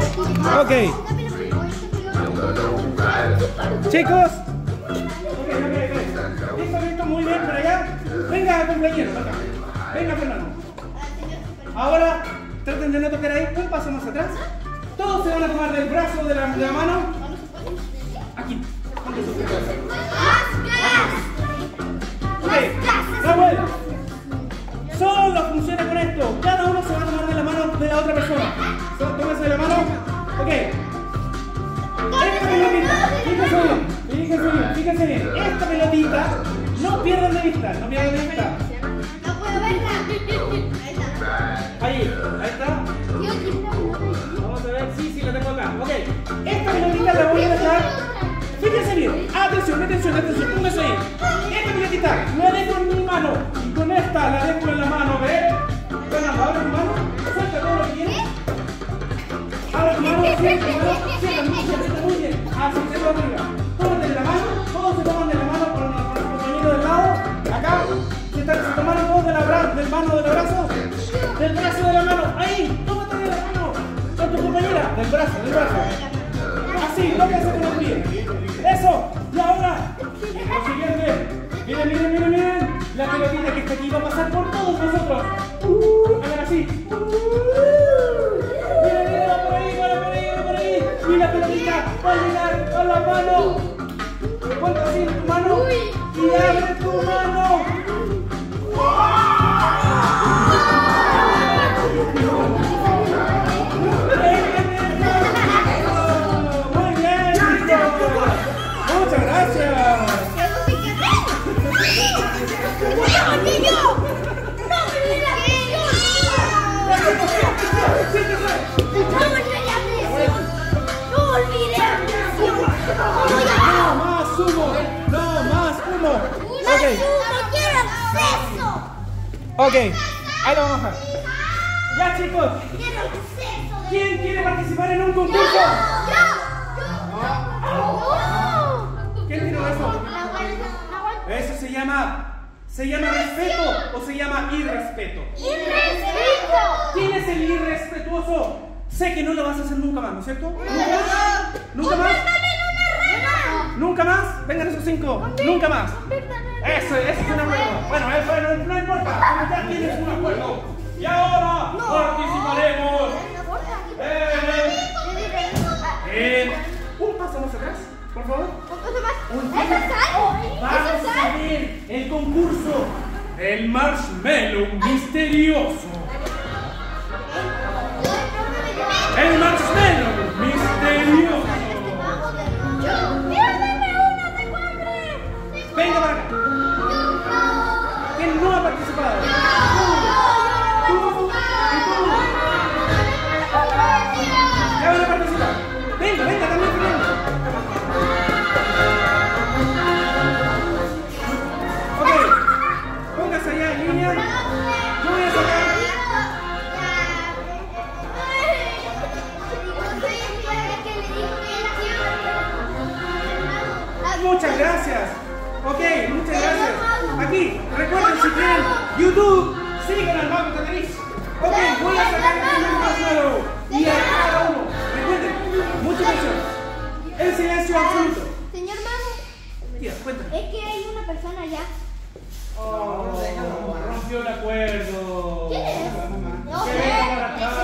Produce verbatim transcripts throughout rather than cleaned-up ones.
Ok. Chicos. Ok, ok, ok. Listo, listo, muy bien, para allá. Venga, compañero, acá. Venga, Fernando. Ahora, traten de no tocar ahí, un paso más atrás. Todos se van a tomar del brazo, de la, de la mano. Aquí. Ok, Samuel. Solo funciona con esto. Cada uno se va a tomar de la mano de la otra persona. Tómense de la mano. Ok. Esta pelotita, fíjense bien, fíjense bien, fíjense bien. Esta pelotita, no pierdan de vista, no pierdan de vista. No puedo verla. Ahí está. Ahí, ahí está. Vamos a ver, sí, sí, la tengo acá. Ok, esta pelotita la voy a dejar. Fíjense bien, atención, atención, atención, pónganse ahí. Esta pelotita la dejo en mi mano y con esta la dejo en la mano, ¿ves? Fernando, abre tu mano, suelta todo lo que tienes. Abre tu mano, siéntate, siéntate, siéntate, muy bien. Así, se va arriba. Tómate de la mano, todos se toman de la mano con el compañero del lado. Acá, se, están, se tomaron todos de la bra del mano del brazo. Del brazo de la mano, ahí, tómate de la mano. Con tu compañera, del brazo, del brazo. Así, tóquense con los pies. Eso, y ahora, lo siguiente. Miren, miren, miren, miren. La pelotita que está aquí va a pasar por todos nosotros. Uh, hagan así. Uh, miren, miren, va por ahí, va por ahí, va por ahí. Y la pelotita va a llegar con la mano. Ponte así en tu mano. Y abre tu mano. Muy bien, chicos. Muchas gracias. No más humo, no más humo. Ok, ok, ahí lo vamos a dejar. Ya, chicos, ¿quién quiere participar en un concurso? ¿Quién tiró eso? Eso se llama, se llama respeto o se llama irrespeto. ¡Irrespeto! ¿Quién es el irrespetuoso? Sé que no lo vas a hacer nunca más, ¿no es cierto? ¿Nunca más? ¿Nunca más? Vengan esos cinco. Nunca más. Eso, eso es un acuerdo. Bueno, eso no, no importa. Como ya tienes un acuerdo. Y ahora participaremos en, en un paso más atrás, por favor. Un paso más. Vamos a ver el concurso del marshmallow misterioso. El marshmallow misterioso. Venga para acá. ¿Quién no ha participado? Tú, tú y tú. Ya van a participar. Venga, venga, también Fernando. Ok, póngase allá en línea. Yo voy a sacar. Muchas gracias. Ok, muchas gracias. Aquí, recuerden, si tienen YouTube, sigan al Mago Cateriz. Ok, voy a sacar el primer marshmallow. Y a cada uno. Recuerden, mucha atención. El silencio absoluto. Señor Mago. Tía, cuéntame. Es que hay una persona allá. Oh, rompió el acuerdo. ¿Quién es? No Que sé. venga para acá.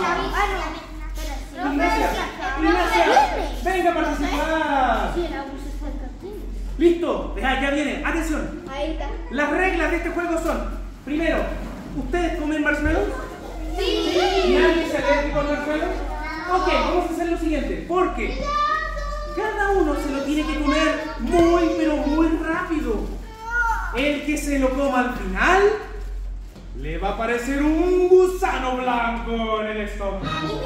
Ignacia, Ignacia, venga a participar. Listo, ya, ya viene. Atención. Ahí está. Las reglas de este juego son: primero, ¿ustedes comen marshmallows? Sí. ¿Y alguien se alérgico al marshmallow? Ok, vamos a hacer lo siguiente. Porque cada uno se lo tiene que comer muy, pero muy rápido. El que se lo coma al final le va a aparecer un gusano blanco en el estómago.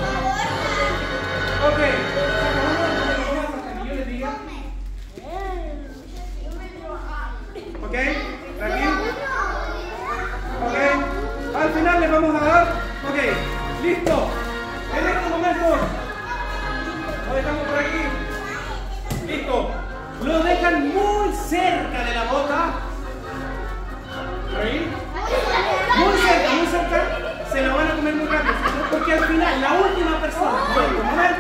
Ok, hasta que yo les diga. Ok, tranquilo. Ok, al final les vamos a dar. Ok, listo. En estos momentos lo dejamos por aquí. Listo. Lo dejan muy cerca de la boca. ¿Ahí? Muy cerca, muy cerca. Se lo van a comer muy rápido. Porque al final la última persona que va a comer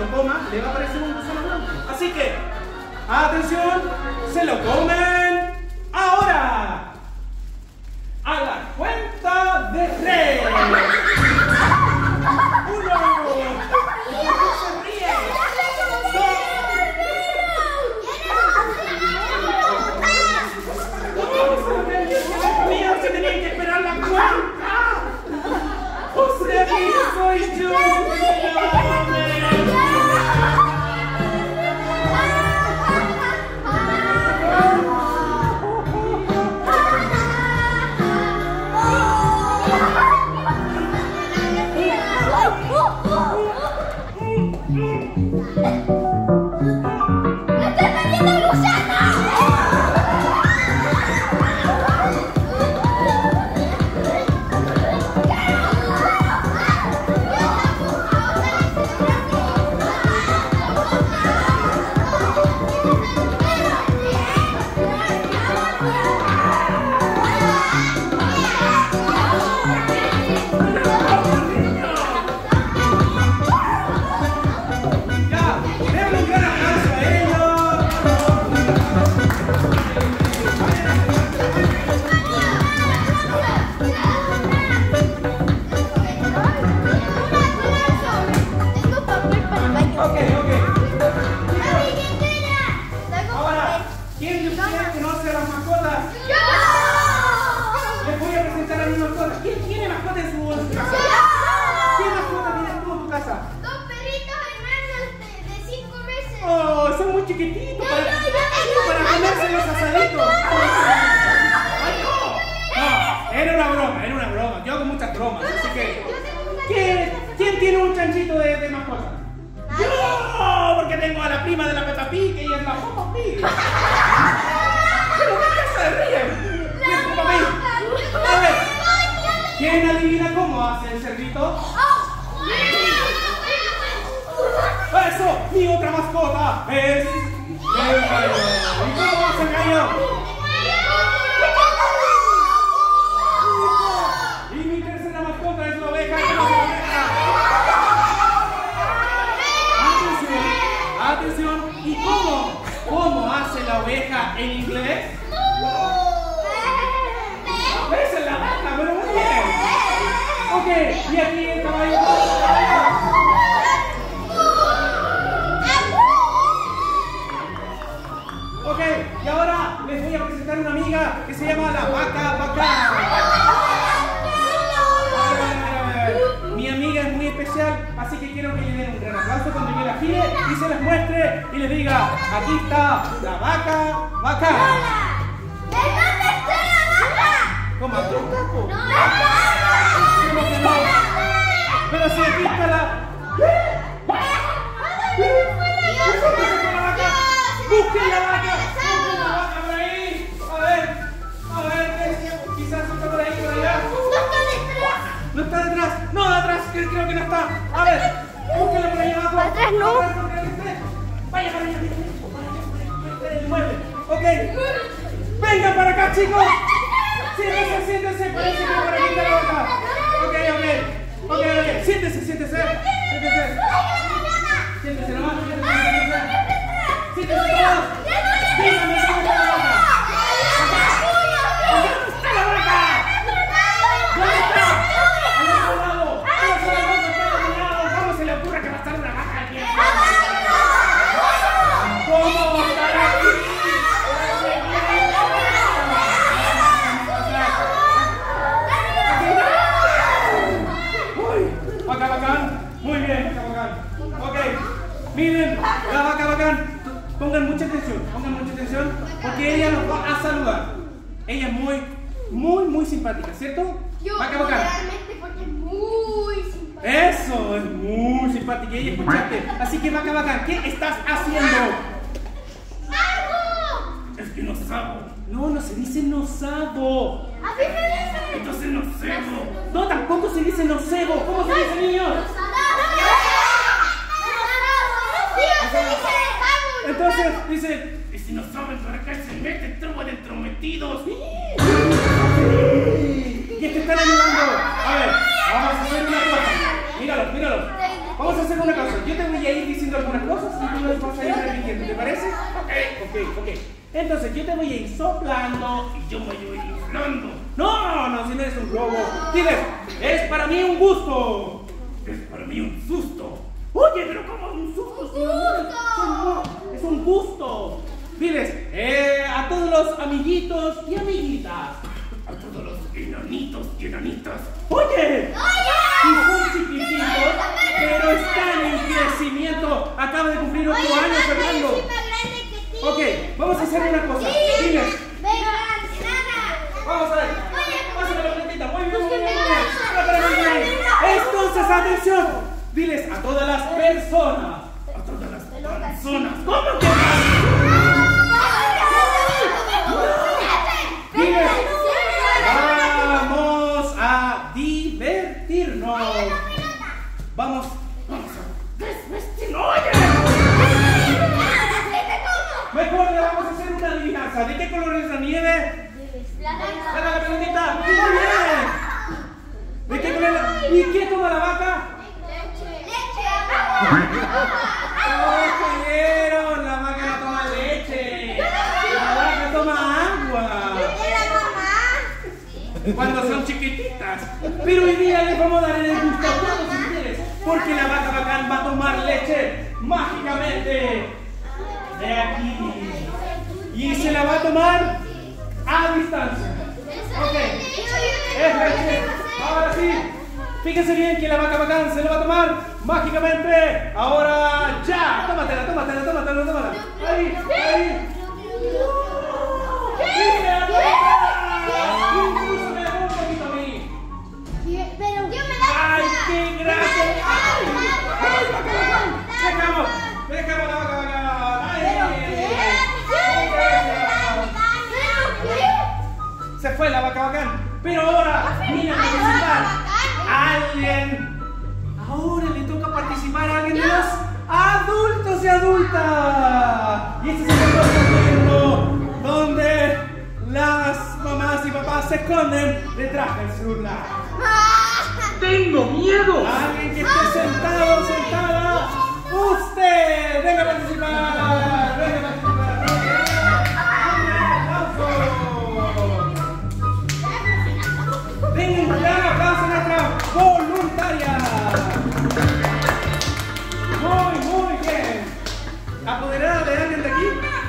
lo coma, le va a aparecer un gusano blanco. Así que, atención, se lo comen ahora. A la cuenta de tres. Uno. Se ríe. Dos. Mío, se tenían que esperar la cuenta. O sea que soy yo. Chiquitito para, para comerse los asaditos. ¡Ay, no! No, era una broma, era una broma. Yo hago muchas bromas, así que ¿quién, ¿quién tiene un chanchito de, de mascota? ¡Yo! Porque tengo a la prima de la Peppa Pig, que ella es la Peppa Pig. ¿Pero qué se ríen? ¿Quién es Peppa Pig? A ver, ¿quién adivina cómo hace el cerdito? ¡Eso! ¡Mi otra mascota es el gallo! ¿Y cómo hace el gallo? Y mi tercera mascota es la oveja. ¡Atención! ¡Atención! ¿Y cómo? ¿Cómo hace la oveja en inglés? ¡Esa es la vaca! ¡Pero muy bien! Ok, y aquí el caballo. Ok, y ahora les voy a presentar una amiga que se llama la Vaca Bacán. A ver, a ver, a ver. Mi amiga es muy especial, así que quiero que le den un gran aplauso cuando yo la gire y se les muestre y les diga, aquí está la Vaca Bacán. ¿De dónde está la vaca? ¿Cómo? ¿Aquí está? No, no, ¿Cómo que no? Pero si aquí está la... ¡Busquen la vaca! ¡Busquen la vaca por ahí! A ver, a ver, quizás está por ahí, por allá. ¿No está detrás? No, de atrás, creo que no está. A ver, búsquenla por ahí abajo. Atrás no. Vaya para allá, el mueble. Ok, vengan para acá, chicos. Siéntense, siéntense, parece que por aquí está la vaca. Ok, ok, ok, ok, siéntense, siéntense, siéntense. Siéntense nomás, siéntense. ¡Siéntense todos! ¡Díganme dónde está la vaca! ¿Dónde está la vaca? ¿Dónde está? ¡Al otro lado! ¿Cómo se le ocurre que va a estar una vaca aquí? ¿Cómo va a estar aquí? ¡Uy! ¡Vaca bacán! Muy bien, vaca bacán. Ok, miren, la vaca bacán. Pongan mucha atención, pongan mucha atención, porque ella nos va a saludar. Ella es muy, muy, muy simpática, ¿cierto? Yo, Vaca bacán. realmente, porque es muy simpática. Eso, es muy simpática. Y ella escuchaste. Así que, Vaca bacán, ¿qué estás haciendo? ¡Algo! Es que no sabo. No, no se dice no sabo. A mí me dicen. Entonces no cebo. No, tampoco se dice no cebo. ¿Cómo se dice, niños? Entonces dice, y si no saben para qué se meten, trova de entrometidos. Y es que están ayudando. A ver, vamos a hacer una cosa. Míralos, míralos. Vamos a hacer una cosa. Yo te voy a ir diciendo algunas cosas y tú las vas a ir repitiendo. ¿Te parece? Ok, ok, ok. Entonces yo te voy a ir soplando y yo me voy a ir inflando. No, no, si no eres un globo. Diles, es para mí un gusto. Es para mí un susto. Oye, pero ¿cómo un susto? Si no, es un gusto. Diles, eh, a todos los amiguitos y amiguitas. A todos los enanitos y enanitas. Oye, si son chiquititos, pero están en crecimiento. Acaba de cumplir ocho años, Fernando. Ok, vamos a hacer una cosa. Diles. Vamos a ver. Pásame la plantita. Muy bien, muy bien, muy bien. Entonces, atención. Diles a todas las personas. A todas las personas. ¿Cómo que diles. Vamos a divertirnos. Vamos. Vamos a desvestirnos. Oye. Mejor le vamos a hacer una adivinanza. ¿De qué color es la nieve? Saca la pelotita. Muy bien. ¿De qué color es la... ¿Y qué toma la vaca? ¡Oh, cayeron! La vaca no toma leche. La vaca toma agua. Cuando son chiquititas. Pero hoy día les vamos a dar el gusto a todos ustedes. Porque la vaca bacán va a tomar leche mágicamente de aquí. Y se la va a tomar a distancia. Ok. Es leche. Ahora sí. Fíjense bien que la vaca bacán se la va a tomar mágicamente. Ahora ya. Tómatela, tómatela, tómatela, tómatela. Ahí, ahí. Incluso me da un poquito a mí. ¡Ay, qué gracia! ¡Ay, ay, vaca bacán! ¡Dejamos! ¡Dejamos la vaca bacán! ¡Ay! Se fue la vaca bacán. Pero ahora, mira, participar a alguien. Ahora le toca participar a alguien de los adultos y adultas. Y este es el momento donde las mamás y papás se esconden detrás del celular. ¡Tengo miedo! Alguien que esté sentado, sentada. Usted, venga a participar. Venga a participar. Den un gran aplauso a nuestra voluntaria. Muy, muy bien. ¿Apoderada de alguien de aquí?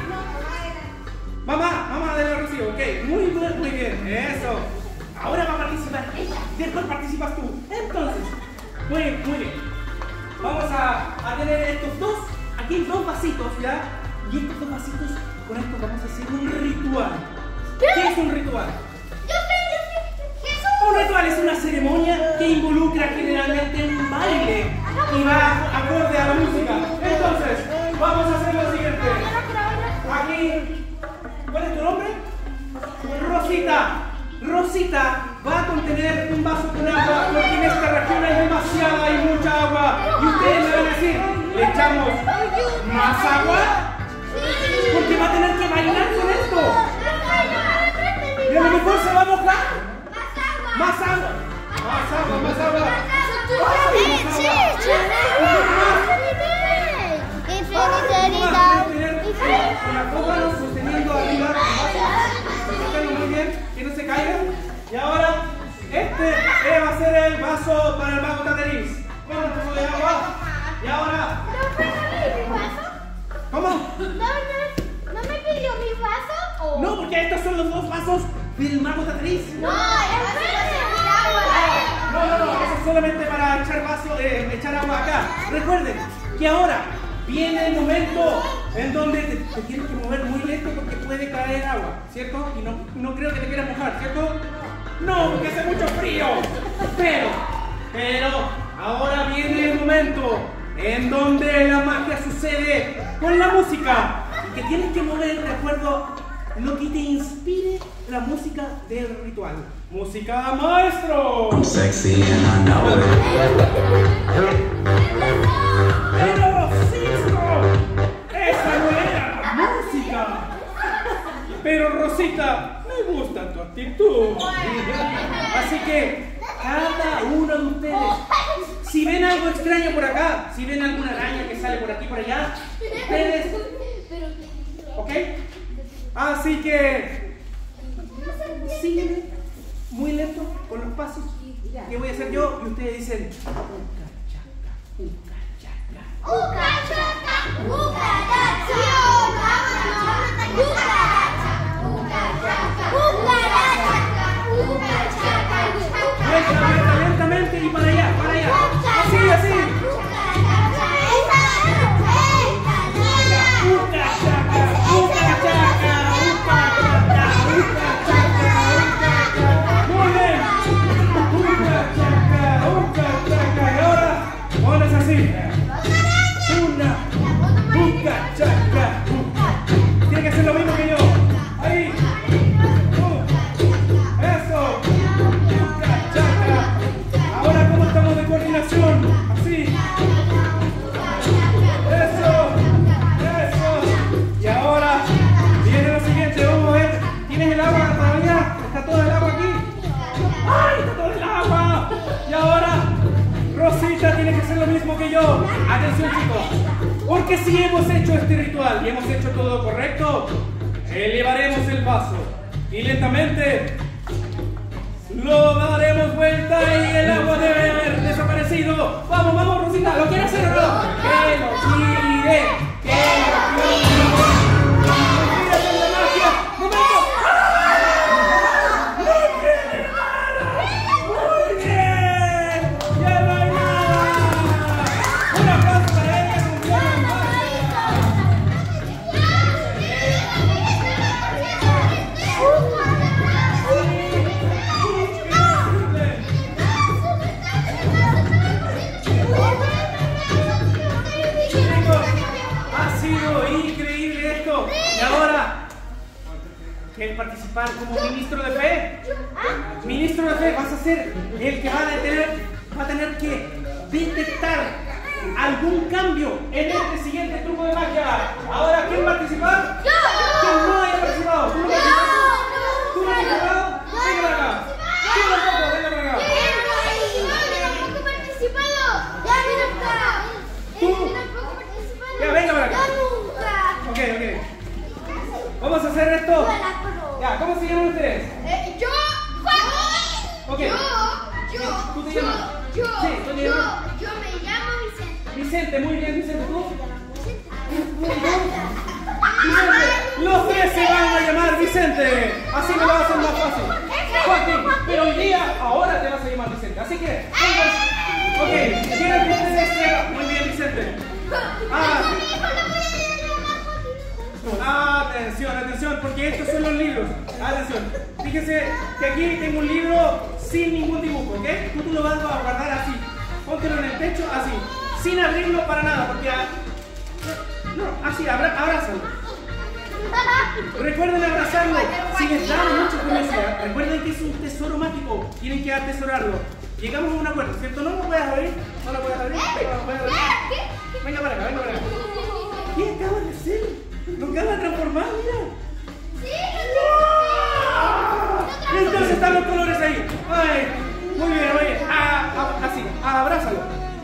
Mamá, mamá de la recibo. Ok, muy bien, muy bien. Eso. Ahora va a participar ella. Después participas tú. Entonces, muy bien, muy bien. Vamos a, a tener estos dos, aquí dos vasitos, ¿ya? Y estos dos vasitos, con esto vamos a hacer un ritual. ¿Qué, ¿Qué es un ritual? Un ritual es una ceremonia que involucra generalmente un baile y va acorde a la música. Entonces, vamos a hacer lo siguiente. Aquí, ¿cuál es tu nombre? Rosita. Rosita va a contener un vaso con agua porque en esta región hay demasiada y mucha agua. Y ustedes me van a decir, ¿le echamos más agua? Porque va a tener que bailar con esto. Y a lo mejor se va a mojar. Más agua, más agua, más agua. La copa sosteniendo arriba. Muy bien, que no se caiga. Y ahora, este va a ser el vaso para el mago Taterix. Con un poco de agua. Y ahora. ¿Cómo? ¿No me pidió mi vaso? No, porque estos son los dos vasos del mago Taterix. No, el vaso va a servir agua. No, no, no, eso es solamente para echar vaso, eh, echar agua acá. Recuerden que ahora viene el momento en donde te, te tienes que mover muy lento porque puede caer agua, ¿cierto? Y no, no creo que te quieras mojar, ¿cierto? No, porque hace mucho frío. Pero, pero, ahora viene el momento en donde la magia sucede con la música y que tienes que mover de acuerdo a lo que te inspire la música del ritual. ¡Música, maestro! I'm sexy and I know it. ¡Pero, Cisco! ¡Esa no era la música! Pero, Rosita, me gusta tu actitud. Así que, cada uno de ustedes, si ven algo algo extraño por acá, si ven alguna araña que sale por aquí por allá, ustedes, ¿ok? Así que sígueme muy lento con los pasos que voy a hacer yo y ustedes dicen lentamente, lentamente y para allá, para allá, así, así. Muy bien. Y ahora, pones así. Una, buca, chaca. Tiene que hacer lo mismo que yo. Ahí. Eso. Buca, chaca. Ahora, ¿cómo estamos de coordinación? Así. Eso. Eso. Y ahora viene lo siguiente. Vamos a ver. ¿Tienes el agua todavía? ¿Está todo el agua aquí? ¡Ay, está todo el agua! Y ahora, Rosita tiene que hacer lo mismo que yo. Atención, chicos. Porque si hemos hecho este ritual y hemos hecho todo correcto, elevaremos el vaso y lentamente lo daremos vuelta y el agua debe haber desaparecido. Vamos, vamos, Rosita. ¿Lo quiere hacer o no? Que lo tire. Que lo tire. ¿Quieres participar como ministro de fe? Ministro de fe, vas a ser el que va a tener, va a tener que detectar algún cambio en este siguiente truco de magia. Ahora, ¿quién va a participar? ¡Yo! ¿Quién no haya participado? ¿Tú no has participado? ¿Tú no has participado? Venga para acá. ¿Quién tampoco? Venga para acá. ¡Tampoco he participado! ¡Ya, mira acá! ¿Tú? ¡Tampoco he participado! Ya, venga para acá. ¡Ya nunca! Ok, ok. Vamos a hacer esto. Ya, ¿cómo se llaman ustedes? Eh, yo, Juan. Ok. Yo, yo, ¿Tú te yo, llamas? yo, Sí, ¿tú te yo, llamas? yo me llamo Vicente. Vicente, muy bien, Vicente, ¿tú? Vicente. Vicente, los tres se van a llamar Vicente. Así me lo va a hacer más fácil. Joaquín, pero hoy día, ahora te vas a llamar Vicente. Así que, venga. Ok, quiero que ustedes sean. Muy bien, Vicente. Ah, atención, atención, porque estos son los libros. Atención, fíjense que aquí tengo un libro sin ningún dibujo, ¿ok? Tú, tú lo vas a guardar así. Póntelo en el pecho, así. Sin abrirlo para nada, porque... No, así, abra, abrázalo. Recuerden abrazarlo. Si les da mucha curiosidad, recuerden que es un tesoro mágico. Tienen que atesorarlo. Llegamos a un acuerdo, ¿cierto? ¿No lo puedes abrir? ¿No lo puedes abrir? No lo puedes abrir. Venga para acá, venga para acá. ¿Qué acabas de hacer? Lo acabas de transformar, mira. ¡Wow! Entonces están los colores ahí. Ay, muy bien, muy bien. Ah, ah, así, abrázalo.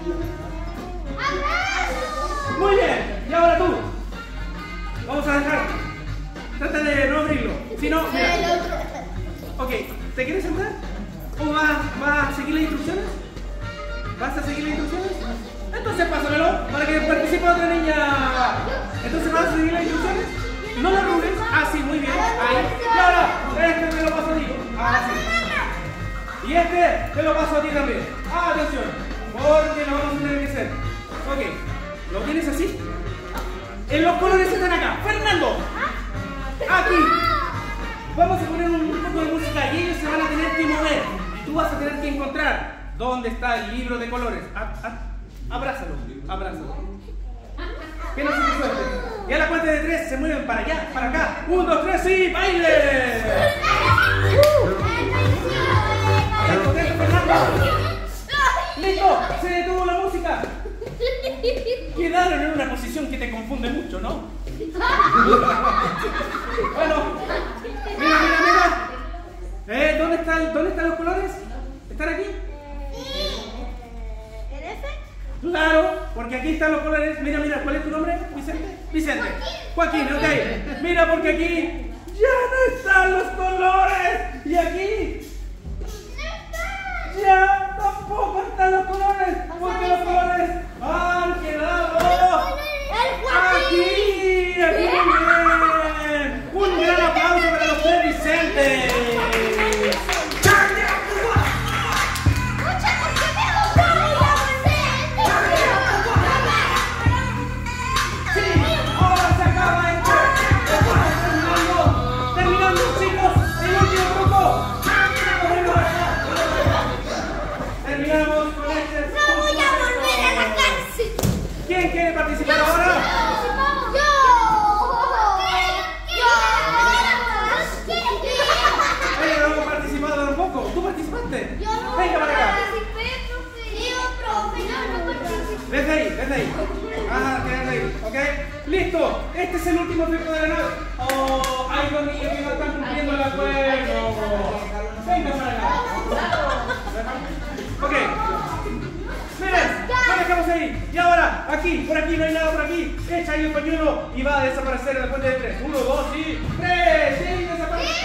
Muy bien. Y ahora tú. Vamos a dejar. Trata de no abrirlo. Si no, mira. Ok, ¿te quieres sentar? ¿O vas, vas a seguir las instrucciones? ¿Vas a seguir las instrucciones? Entonces pásamelo para que participe otra niña. Entonces vas a seguir las instrucciones. No lo arrugues. Así, muy bien. Ahí. Y ahora, este te lo paso a ti. Así. Y este te lo paso a ti también. Atención. Porque lo vamos a tener que hacer. Ok. ¿Lo tienes así? En los colores están acá. Fernando. Aquí. Vamos a poner un poco de música y ellos se van a tener que mover. Y tú vas a tener que encontrar dónde está el libro de colores. A, a, abrázalo, abrázalo. Que no se te suelte. Y a la cuenta de tres se mueven para allá, para acá. Un, dos, tres y baile. ¡Listo! Se detuvo la música. Quedaron en una posición que te confunde mucho, ¿no? Bueno, mira, mira, mira. Eh, ¿dónde, está el, ¿Dónde están los colores? ¿Están aquí? ¿En ese? Claro, porque aquí están los colores. Mira, mira, ¿cuál es tu nombre? ¿Vicente? Vicente. Joaquín, ok. Mira, porque aquí ya no están los colores. Y aquí ya tampoco están los colores. Porque los colores han quedado aquí. Aquí, muy bien. Un gran aplauso para los tres Vicentes. ¿Quién quiere participar ahora? ¡Yo! ¡Yo! Ella no ha participado tampoco. ¿Tú participaste? Yo no Venga para acá. participé, profe. Digo, profe, yo no participé. Desde ahí, desde ahí. Ah, quédate ahí, ¿ok? Listo. Este es el último efecto de la nave. Oh, hay dos niños que no están cumpliendo el acuerdo. Venga para acá. Ok. Miren, lo dejamos ahí. Y ahora, aquí, por aquí, no hay nada por aquí. Echa ahí el pañuelo y va a desaparecer en la cuenta de tres. Uno, dos y tres. Sí, desaparece.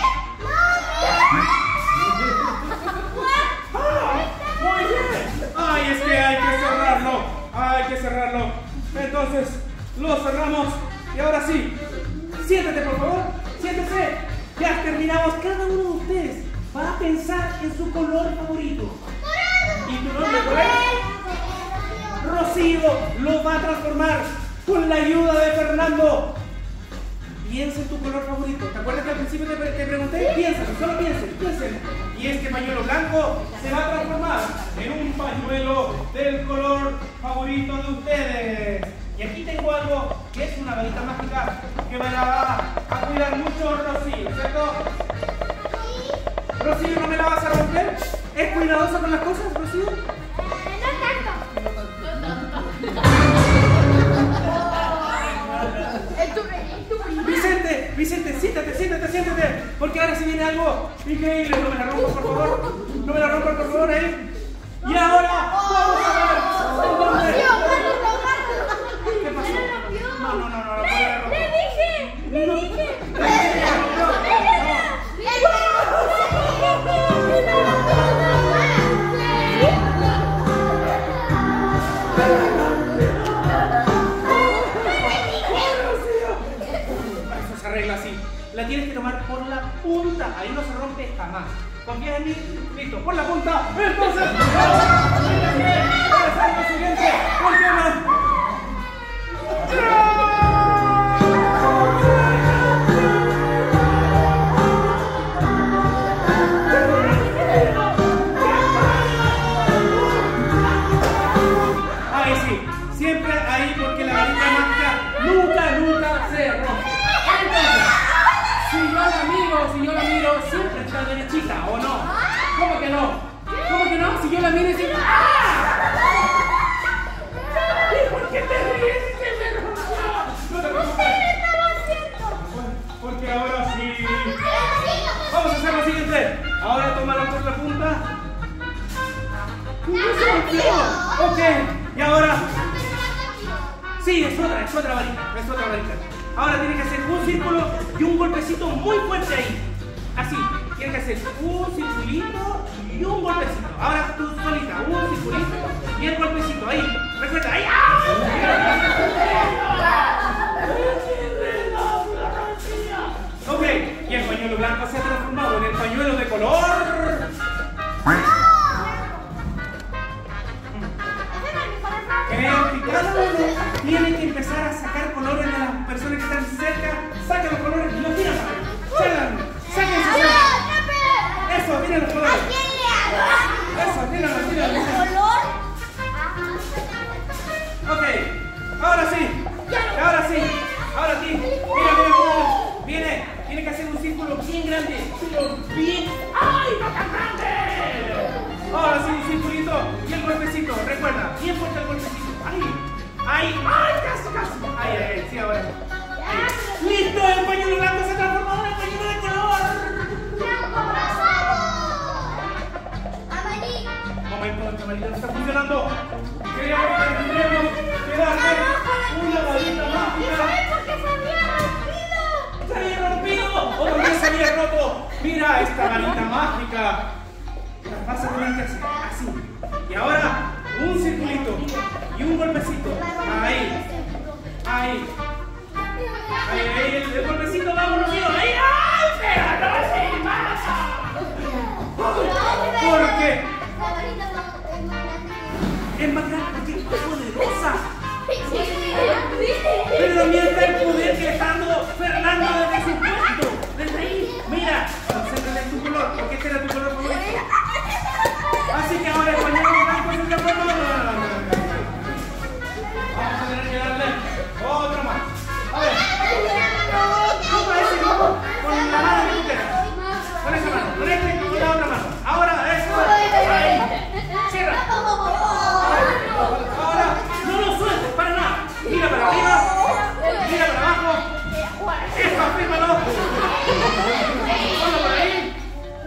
Ah, muy bien. Ay, es que hay que cerrarlo. Hay que cerrarlo. Entonces, lo cerramos. Y ahora sí, siéntate por favor. Siéntese. Ya terminamos. Cada uno de ustedes va a pensar en su color favorito. ¿Y tu nombre cuál es? Rocío lo va a transformar con la ayuda de Fernando. Piensa en tu color favorito. ¿Te acuerdas que al principio te, te pregunté? Piensa, solo piensen, piensen. Y este pañuelo blanco se va a transformar en un pañuelo del color favorito de ustedes. Y aquí tengo algo que es una varita mágica que me la va a cuidar mucho Rocío, ¿cierto? Rocío, ¿no me la vas a romper? ¿Es cuidadosa con las cosas, Rocío? Vicente, Vicente, siéntate, siéntate, siéntate. Porque ahora sí viene algo increíble. No me la rompas, por favor. No me la rompas, por favor, ¿eh? Y ahora vamos a ver el nombre. ¿Qué pasó? No, no, no, no, no, no, Le dije, le dije. Así. La tienes que tomar por la punta. Ahí no se rompe jamás. ¿Confías en mí? Listo, por la punta. Entonces, vamos a hacer lo siguiente. ¿Por qué no? Ahí sí, siempre ahí porque la varita mágica nunca, nunca se rompe. Si yo la miro, si yo la miro, siempre está derechita, ¿o no? ¿Cómo que no? ¿Cómo que no? Si yo la miro y siempre... ¡Ah! ¿Y por qué te ríes y se me rompió? No te preocupes. Porque ahora sí. Vamos a hacer lo siguiente. Ahora tómala por la punta. ¡No se rompió! Ok, y ahora... Sí, es otra, es otra varita, es otra varita. Ahora tienes que hacer un círculo y un golpecito muy fuerte ahí. Así, tienes que hacer un circulito y un golpecito. Ahora tú solita, un circulito y el golpecito. Ahí, recuerda, ahí. Ok, y el pañuelo blanco se ha transformado en el pañuelo de color. Creo que cada uno tiene que empezar a sacar colores de las personas que están cerca. Saca los colores y los tiran. Salgan, sáquense. Eso, miren los colores. Eso, tíralos, tíralos. Ok, ahora sí. Ahora sí. Ahora sí. Mira, mira, mira. Viene, tiene que hacer un círculo bien grande. Pero bien. ¡Ay, no tan grande! Ahora sí, un circulito y el golpecito. Recuerda, bien fuerte el golpecito. ¡Ay! ¡Ay! ¡Ay! ¡Casi, casi! ¡Ay, ay, ay! Sí, ahora. Ahí. ¡Listo! El pañuelo blanco se ha transformado en el pañuelo de color. ¡Blanco, rosado! Amarillo. Momento, el camarito no está funcionando. ¿Qué Queríamos que tendremos que darle una varita mágica. ¡Se había rompido! ¡O también se había roto! ¡Mira esta varita mágica! Vas a tener que hacer así. Y ahora un circulito y un golpecito. Ahí. Ahí. Ahí, ahí, el, el golpecito, vámonos, tío. Ahí. ¡Ay! ¡Pero no se pasa! ¿Por qué? Es más grande porque es más poderosa. Pero también está el poder que le está dando Fernando desde su puesto. Desde ahí. Mira, concéntrate en tu color, porque este era tu color favorito. Así que ahora el pañuelo blanco se transforma. Vamos a tener que darle otro más. A ver. Toma ese globo con la mano que tú quieras. Con esa mano, con este y con la otra mano. Ahora, eso. Ahí. Cierra. Ahora, no lo sueltes para nada. Mira para arriba. Mira para abajo. Eso, afírmalo. Ponlo por ahí.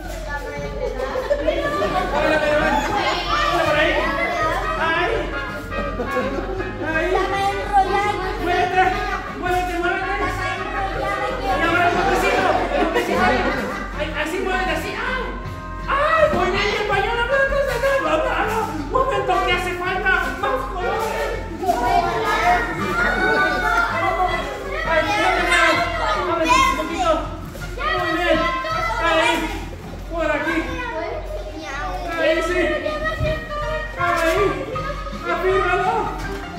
Ponlo por ahí. Ahí. Ahí. Muévete. Muévete, muévete. Y ahora el golpecito. El golpecito ahí. Así, muévete, así. ¡Ay! Muy bien, el pañuelo. Un momento que hace falta más colores. Ay, a ver, un poquito. Muy bien. Ahí. Por aquí. Ahí sí. Ahí. Afírmalo.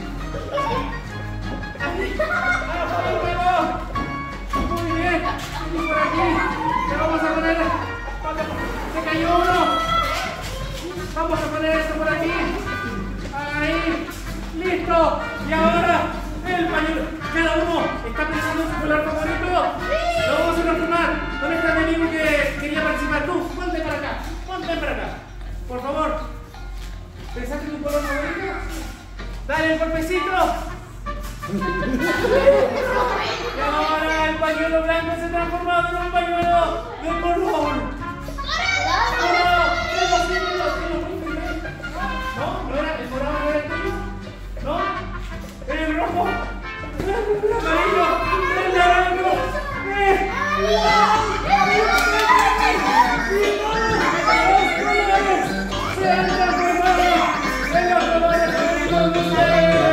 Afírmalo. Muy bien. Y por aquí. Le vamos a poner. Se cayó uno. Vamos a poner esto por aquí. Ahí. Listo. Y ahora el pañuelo. Cada uno está pensando en su color favorito. Lo vamos a transformar. ¿Dónde está mi amigo que quería participar? Tú, ponte para acá. Ponte para acá. Por favor. ¿Pensaste en tu color favorito? Dale el golpecito. Y ahora el pañuelo blanco se ha transformado en un pañuelo de color. No, no era el morado, no era el tuyo. No, el rojo, el amarillo, el naranja. ¡Eh! ¡Se han transformado en los colores favoritos de ustedes!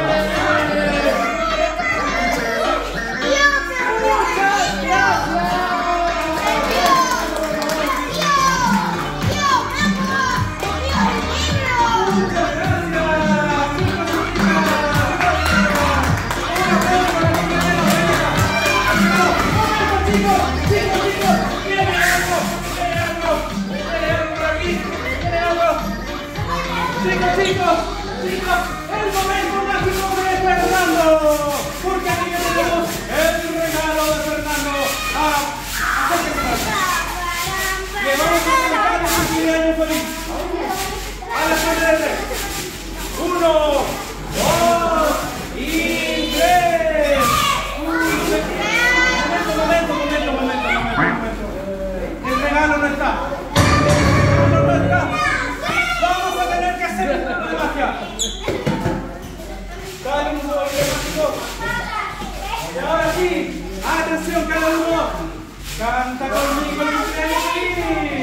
¡Muchas gracias! Chicos, chicos, chicos, el momento mágico de Fernando, porque aquí tenemos el regalo de Fernando. Ahora, acérquense. Le vamos a cantar el cumpleaños feliz. A la cuenta de tres. Uno, dos y tres. Momento, momento, momento, momento, momento. El regalo no está. El regalo no está. Vamos a tener que hacer un poco de magia. Dale un poco de mágico. Y ahora sí, atención cada uno. Canta conmigo el cumpleaños feliz.